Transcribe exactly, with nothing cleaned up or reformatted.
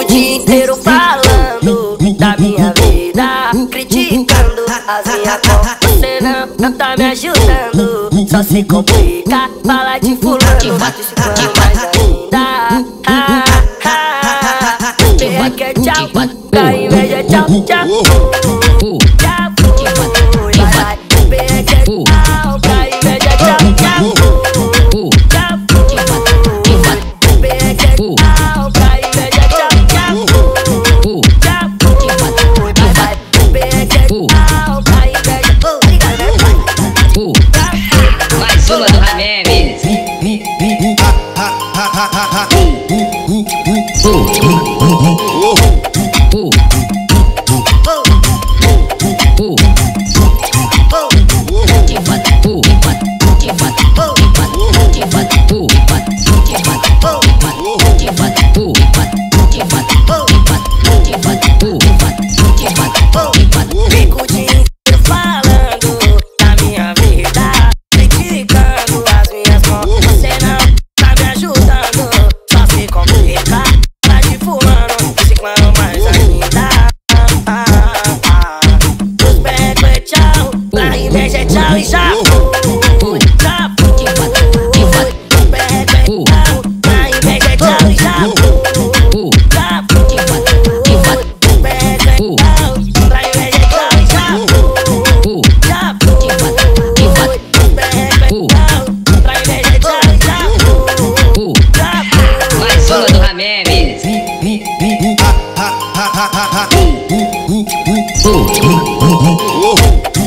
dia inteiro falando da minha vida, criticando as minhas contas. Você não, não tá me ajudando, só se complica, fala de fulano, bate esse plano mais ainda. Ah, ah, ah, que é tchau, pra inveja tchau, tchau. Já foi, vai, vai, bem que é tchau, pra inveja tchau, tchau. Já foi, bem que é tchau, pra inveja tchau, tchau. Já foi, vai, vai, bem que é tchau, pra inveja tchau. Mais uma do Ramemes. Fico o dia inteiro falando da minha vida, criticando as minhas contas. Você não tá me ajudando, só se complica, fala de fulano, ciclano mais ainda. Ah, ah, ah. Os becos é tchau, pra inveja é tchau e já foi, já foi. Os becos é tchau, pra inveja é tchau e já foi, já foi. Os becos é tchau, pra inveja é tchau e já foi, já foi. Os becos é tchau, pra inveja é tchau e já foi, já foi. Mais uma do Ramemes. Oh.